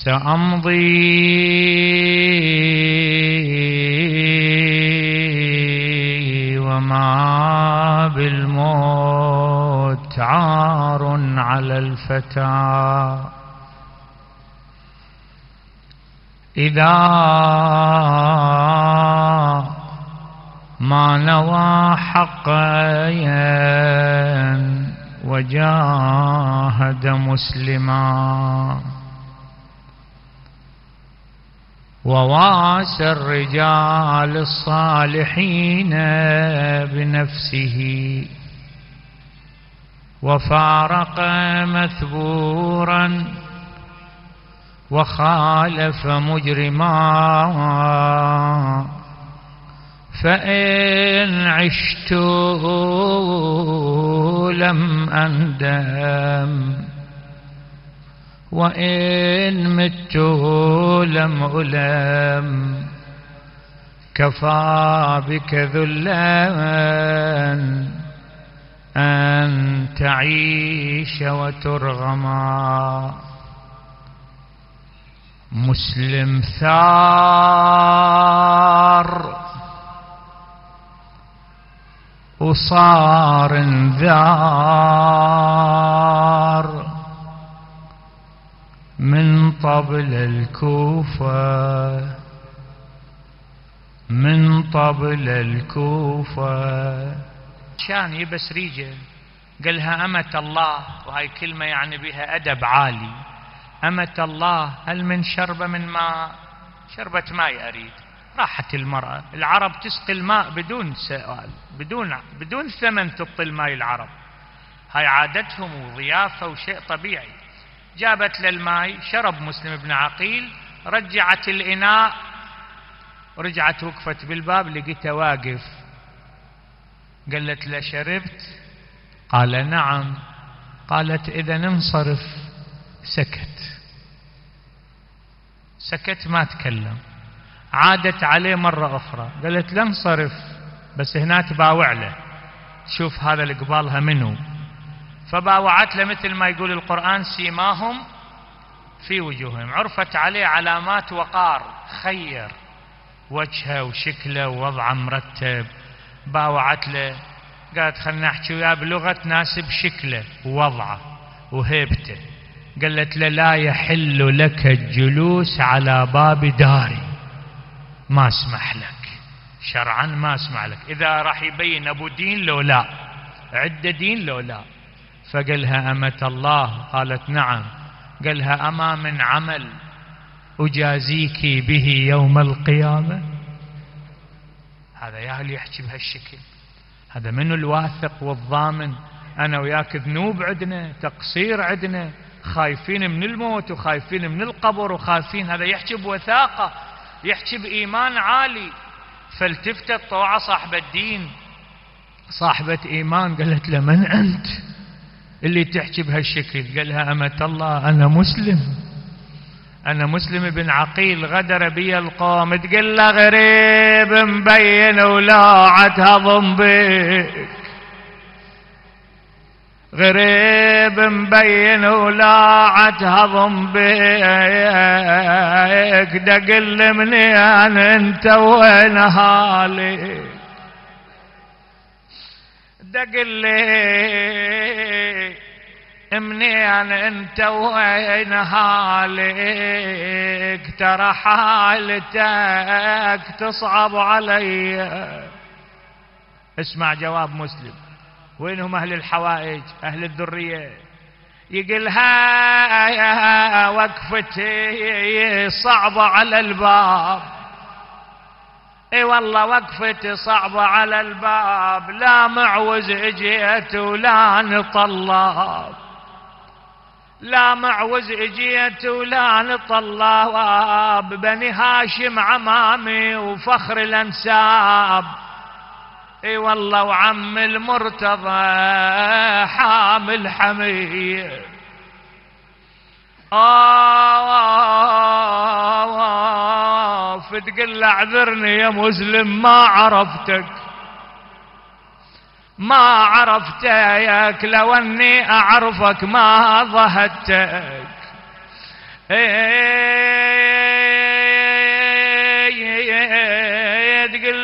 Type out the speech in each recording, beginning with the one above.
سأمضي وما بالموت عار على الفتى إذا ما نوى حقا وجاهد مسلما وواسى الرجال الصالحين بنفسه وفارق مثبورا وخالف مجرما فإن عشت لم أندم وإن مت لم ألم كفى بك ذلا أن تعيش وترغما مسلم ثار وصار ذار من طبل الكوفة من طبل الكوفة كان يبس ريجه قالها أمة الله، وهاي كلمة يعني بها أدب عالي. أمة الله هل من شربة من ماء؟ شربة ماء أريد. راحت المرأة. العرب تسقي الماء بدون سؤال، بدون ثمن تعطي الماء العرب، هاي عادتهم وضيافة وشيء طبيعي. جابت للماء، شرب مسلم بن عقيل، رجعت الإناء، رجعت وقفت بالباب لقيته واقف. قالت له شربت؟ قال نعم. قالت إذا انصرف. سكت ما تكلم. عادت عليه مرة أخرى قالت لا انصرف، بس هنا تباوع له، تشوف هذا اللي قبالها منه. فباوعت له مثل ما يقول القرآن سيماهم في وجوههم، عرفت عليه علامات وقار، خير وجهه وشكله ووضعه مرتب. باوعت له قالت خلنا نحكي وياه بلغة تناسب شكله ووضعه وهيبته. قالت له لا يحل لك الجلوس على باب داري، ما اسمح لك شرعا، ما اسمح لك. إذا راح يبين أبو دين لو لا، عدة دين لو لا. فقالها أمة الله؟ قالت نعم. قالها أما من عمل أجازيك به يوم القيامة؟ هذا يا اللي يحكي بهالشكل، هذا منه الواثق والضامن. أنا وياك ذنوب عندنا، تقصير عندنا، خايفين من الموت وخايفين من القبر وخايفين. هذا يحكي بوثاقة، يحكي بإيمان عالي. فالتفتت طوعة صاحبة الدين، صاحبة إيمان. قالت له من أنت اللي تحكي بهالشكل؟ قالها أمة الله أنا مسلم بن عقيل، غدر بي القوم. تقول له غريب مبين ولاعت هضم بك، غريب مبين ولاعت هضم بك، دقل منين انت وين هالي، دقل منين انت وين هالك، ترى حالتك تصعب علي. اسمع جواب مسلم. وينهم أهل الحوائج أهل الذرية؟ يقلها وقفتي صعبة على الباب. اي والله وقفتي صعبة على الباب، لا معوز اجيت ولا نطلاب، لا معوز اجيت ولا نطلاب، بني هاشم عمامي وفخر الانساب. اي والله وعم المرتضى حامل حمية. فتقل اعذرني يا مسلم ما عرفتك، ما عرفتك، لو اني اعرفك ما ضهدتك.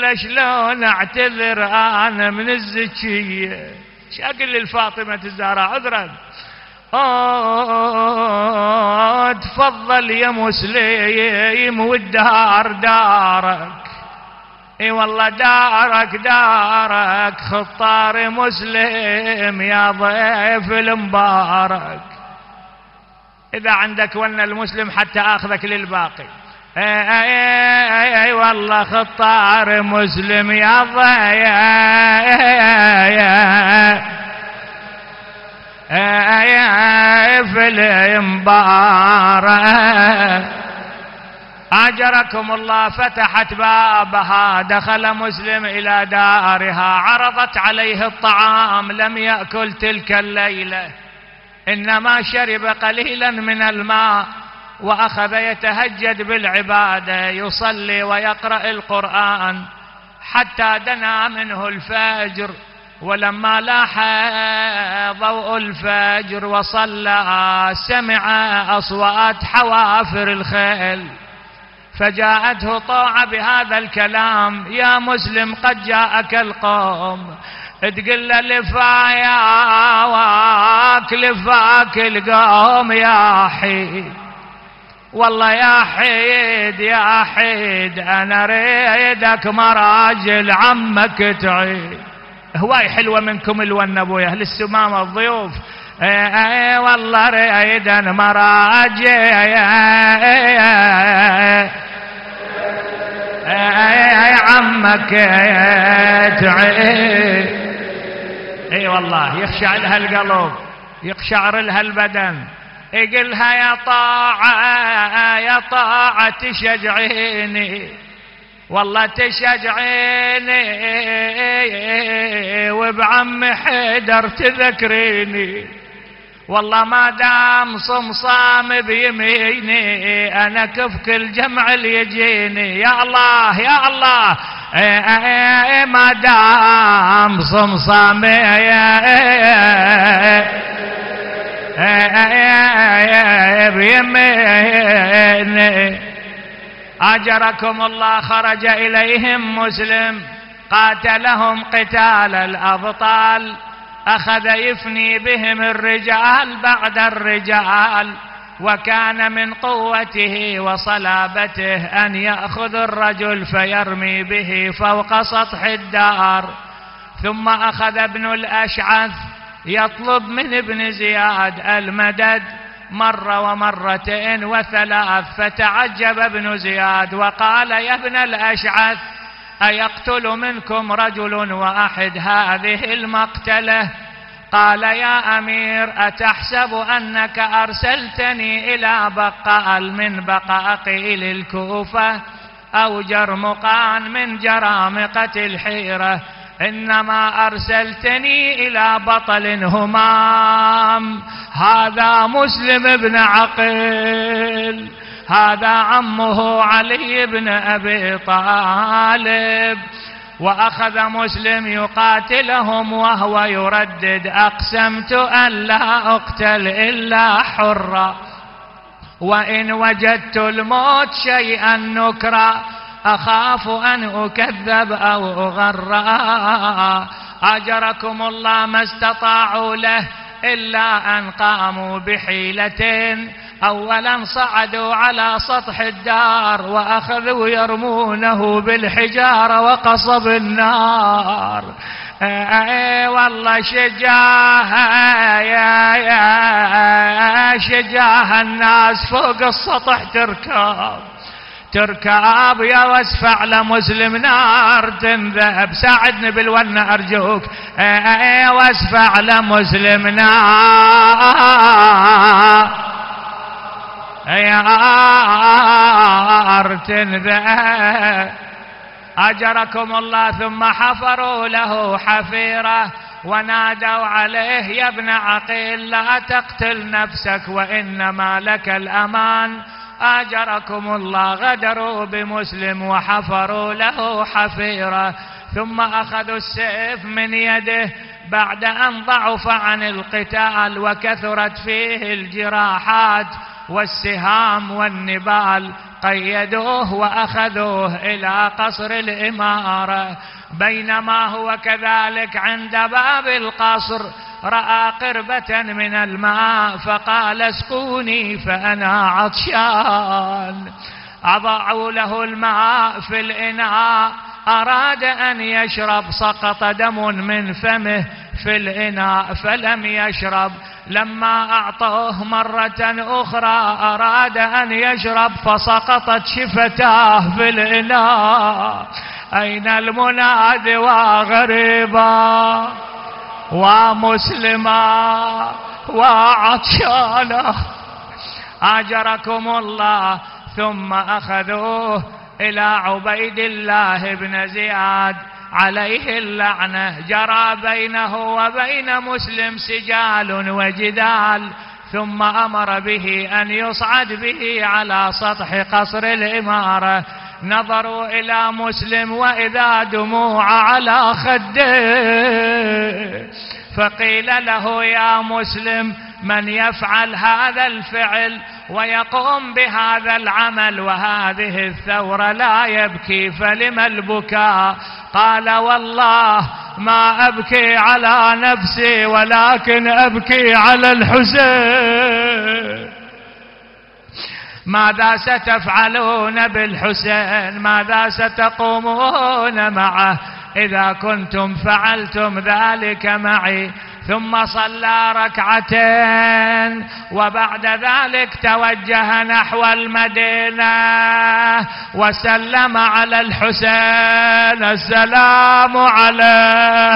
له شلون اعتذر انا من الزكية، ايش اقول للفاطمة الزهراء عذرا؟ تفضل يا مسلم والدار دارك، اي والله دارك دارك خطار مسلم يا ضيف المبارك. اذا عندك ولنا المسلم حتى اخذك للباقي. اي والله خطار مسلم يا ضيف المبارك. أجركم الله. فتحت بابها، دخل مسلم إلى دارها، عرضت عليه الطعام، لم يأكل تلك الليلة، إنما شرب قليلا من الماء، وأخذ يتهجد بالعبادة، يصلي ويقرأ القرآن حتى دنا منه الفجر. ولما لاح ضوء الفجر وصلى سمع أصوات حوافر الخيل، فجاءته طاعة بهذا الكلام: يا مسلم قد جاءك القوم. تقول له لفاك لفاك القوم يا حيد، والله يا حيد يا حيد أنا ريدك مراجل عمك تعيد. هواي حلوة منكم الون ابويا اهل السمامة الضيوف. والله ريد انا مراجل عمك تعيد. اي والله يخشع لها القلب، يقشعر لها البدن. يقلها يا طاعة يا طاعة تشجعيني، والله تشجعيني، وبعم حيدر تذكريني، والله ما دام صمصام بيميني انا كفك الجمع اللي يجيني. يا الله يا الله ما دام صمصام بيميني. أجركم الله. خرج إليهم مسلم، قاتلهم قتال الأبطال، أخذ يفني بهم الرجال بعد الرجال، وكان من قوته وصلابته أن يأخذ الرجل فيرمي به فوق سطح الدار. ثم أخذ ابن الأشعث يطلب من ابن زياد المدد مرة ومرتين وثلاث، فتعجب ابن زياد وقال: يا ابن الأشعث أيقتل منكم رجل واحد هذه المقتلة؟ قال: يا أمير أتحسب أنك أرسلتني إلى بقال من بقاقيل الكوفة أو جرمقان من جرامقة الحيرة؟ إنما أرسلتني إلى بطل همام، هذا مسلم بن عقيل، هذا عمه علي بن أبي طالب. وأخذ مسلم يقاتلهم وهو يردد: أقسمت أن لا أقتل إلا حرا، وإن وجدت الموت شيئا نكرا أخاف أن أكذب أو أغرى. أجركم الله. ما استطاعوا له إلا أن قاموا بحيلتين: أولا صعدوا على سطح الدار وأخذوا يرمونه بالحجارة وقصب النار. والله شجاه الناس فوق السطح تركاب يا واسفع لمسلم نار تنذب. ساعدني بالونة أرجوك. واسفع لمسلم نار تنذب. أجركم الله. ثم حفروا له حفيرة ونادوا عليه: يا ابن عقيل لا تقتل نفسك وإنما لك الأمان. أجركم الله. غدروا بمسلم وحفروا له حفيرة، ثم أخذوا السيف من يده بعد أن ضعف عن القتال وكثرت فيه الجراحات والسهام والنبال. قيدوه وأخذوه إلى قصر الإمارة. بينما هو كذلك عند باب القصر رأى قربة من الماء فقال اسقوني فأنا عطشان. أضعوا له الماء في الإناء، أراد أن يشرب، سقط دم من فمه في الإناء فلم يشرب. لما أعطوه مرة أخرى أراد أن يشرب فسقطت شفتاه في الإناء. أين المناد وغريبا ومسلما وعطشانا؟ أجركم الله. ثم أخذوه إلى عبيد الله بن زياد عليه اللعنة. جرى بينه وبين مسلم سجال وجدال، ثم أمر به أن يصعد به على سطح قصر الإمارة. نظروا إلى مسلم وإذا دموع على خده، فقيل له يا مسلم من يفعل هذا الفعل ويقوم بهذا العمل وهذه الثورة لا يبكي فلم البكاء؟ قال والله ما أبكي على نفسي ولكن أبكي على الحسين. ماذا ستفعلون بالحسين؟ ماذا ستقومون معه إذا كنتم فعلتم ذلك معي؟ ثم صلى ركعتين وبعد ذلك توجه نحو المدينة وسلم على الحسين السلام عليه.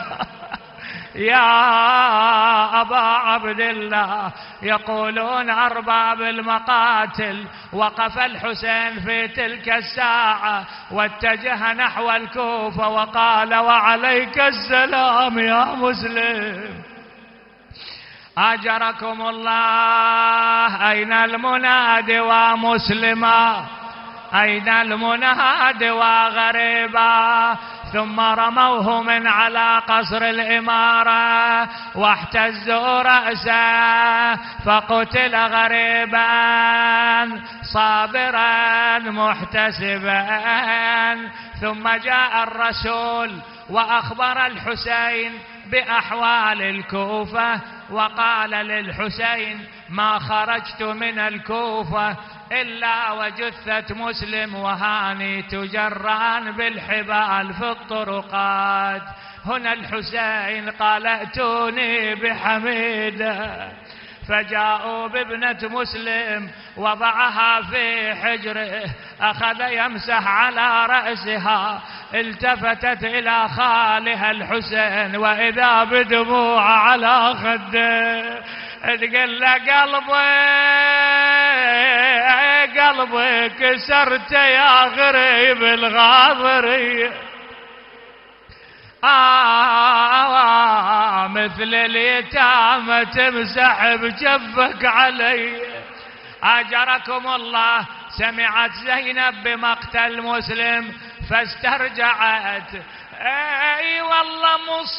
يا أبا عبد الله، يقولون أرباب المقاتل وقف الحسين في تلك الساعة واتجه نحو الكوفة وقال وعليك السلام يا مسلم. أجركم الله. أين المناد ومسلما؟ أين المناد وغريبا؟ ثم رموه من على قصر الإمارة واحتزوا رأسه فقتل غريبا صابرا محتسبا. ثم جاء الرسول وأخبر الحسين بأحوال الكوفة وقال للحسين ما خرجت من الكوفة إلا وجثة مسلم وهاني تجران بالحبال في الطرقات. هنا الحسين قال ائتوني بحميدة، فجاءوا بابنة مسلم وضعها في حجره، أخذ يمسح على رأسها، التفتت إلى خالها الحسين وإذا بدموع على خده، تقول له قلبي كسرت يا غريب الغاضري، مثل اليتامى تمسح بجفك علي. أجركم الله. سمعت زينب بمقتل مسلم فاسترجعت، اي والله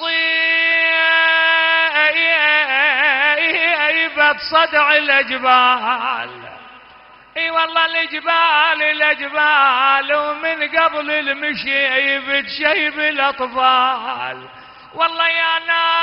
مصيبة صدع الأجبال، اي والله الأجبال ومن قبل المشي بتشيب الأطفال. والله يا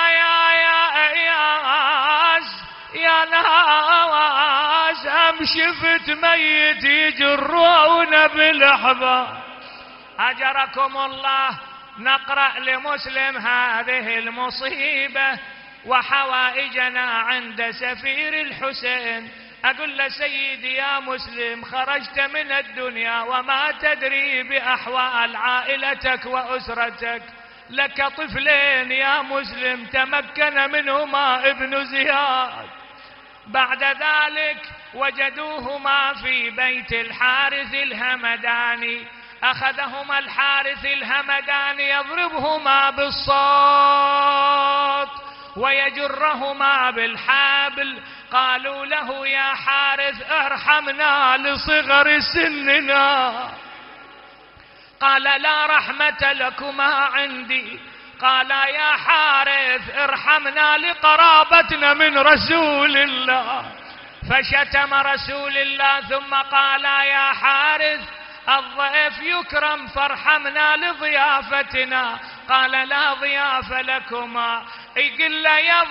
ناس شفت ميت يجرون بالأحبال. أجركم الله. نقرأ لمسلم هذه المصيبة وحوائجنا عند سفير الحسين. أقول له سيدي يا مسلم خرجت من الدنيا وما تدري بأحوال عائلتك وأسرتك، لك طفلين يا مسلم تمكن منهما ابن زياد، بعد ذلك وجدوهما في بيت الحارث الهمداني، أخذهما الحارث الهمداني يضربهما بالصوت ويجرهما بالحبل. قالوا له يا حارث ارحمنا لصغر سننا، قال لا رحمة لكما عندي. قال يا حارث ارحمنا لقرابتنا من رسول الله. فشتم رسول الله ثم قال يا حارث الضيف يكرم فارحمنا لضيافتنا. قال لا ضيافة لكما. يقول له يا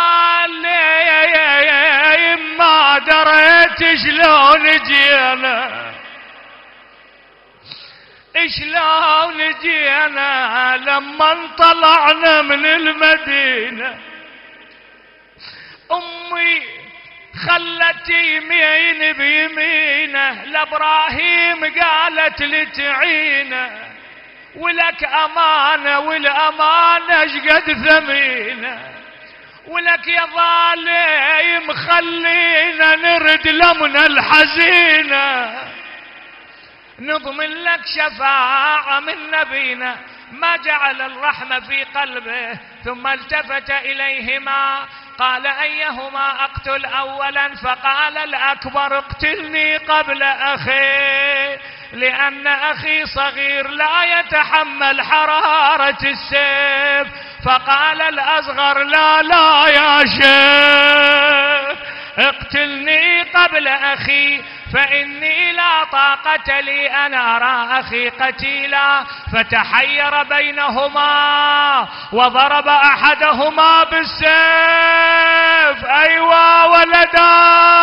الظالم ما دريت شلون جينا، شلون جينا لما طلعنا من المدينة. أمي خلت يمين بيمينه لابراهيم قالت لتعينه، ولك أمانة والأمانة شقد ثمينة، ولك يا ظالم خلينا نرد لمنا الحزينة، نضمن لك شفاعة من نبينا. ما جعل الرحمة في قلبه، ثم التفت إليهما قال أيهما أقتل أولا؟ فقال الأكبر اقتلني قبل أخي، لأن أخي صغير لا يتحمل حرارة السيف. فقال الأصغر لا يا شيخ اقتلني قبل أخي، فإني لا طاقة لي أن أرى أخي قتيلا. فتحير بينهما وضرب أحدهما بالسيف أيوا ولدا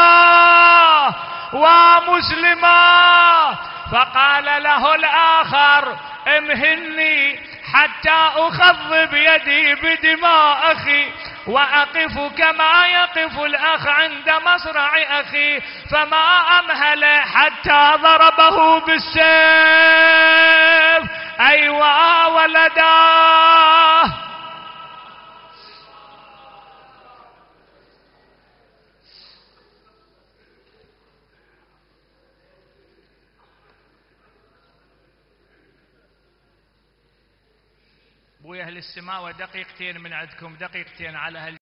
ومسلما. فقال له الآخر امهلني حتى أخضب يدي بدماء أخي وأقف كما يقف الأخ عند مصرع أخي. فما أمهل حتى ضربه بالسيف أيوا ولدا. ابويا اهل السماوة دقيقتين من عندكم، دقيقتين على